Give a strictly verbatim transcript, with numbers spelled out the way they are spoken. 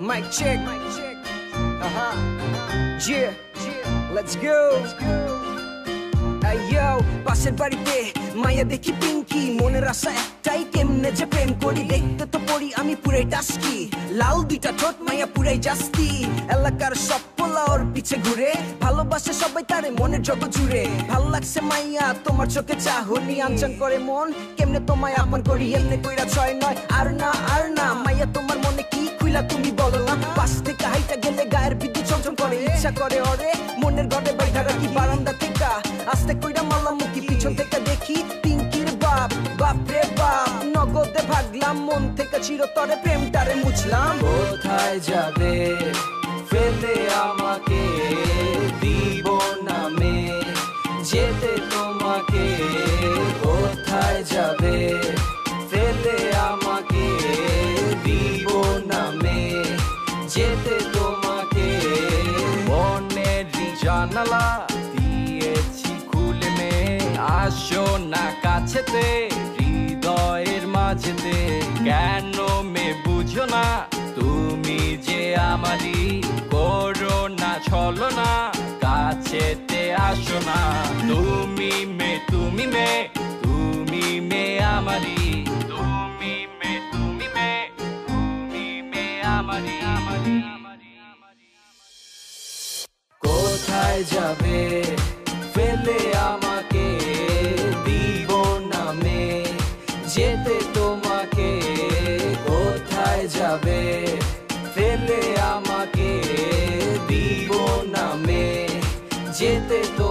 Mic check. Uh-huh. Yeah. Let's go. Ayo, পাশের বাড়িতে মায়া দেখি পিঙ্কি, মনের আশা একটাই কেমনে যে প্রেম করি। দেখতে তো পড়ি আমি পুরাই টাস্কি, লাল দুইটা ঠোঁট মায়া পুরাই জাস্তি। এলাকার সব পোলা ওর পিছে ঘুরে, ভালোবাসে সবাই তারে মনের জগৎ জুড়ে। ভাল লাগছে মাইয়া তোমার চোখে চাহনি, আনচান করে মন কেমনে তোমায় আপন করি। এমনে কইরা ছয় নয় আর না আর না, মাইয়া তোমার মনে কি খুইলা তুমি বলো না। পাশ থেকে হাইটা গেলে গায়ের বিদ্যুৎ চমচম করে, ইচ্ছা করে ওরে মনের ঘরে বাইঠা রাখি বারান্দা থেকে। আস্তে কইরা মালামুখী পিছন থেকে দেখি পিঙ্কির বাপ, বাপ রে বাপ। নগদে ভাগলাম মন থেকে চিরতরে প্রেমটারে মুছলাম। কোথায় যাবে ফেলে আমাকে, দিব নামে যেতে তোমাকে। কোথায় যাবে ফেলে আমাকে, দিব নামে যেতে তোমাকে। মনের জানালা দিয়েছি খুলে, আসো না কাছেতে হৃদয়ের মাঝেতে। কেন মে বুঝো না তুমি যে আমারই, করো না ছলো না কাছেতে আসো না। তুমি মে তুমি মে তুমি মে আমারই, তুমি মে তুমি মে তুমি মে আমারই আমারই। কোথায় যাবে ফেলে আমাকে, দিব নামে যেতে তোমাকে। কোথায় যাবে ফেলে আমাকে, দিব নামে যেতে তো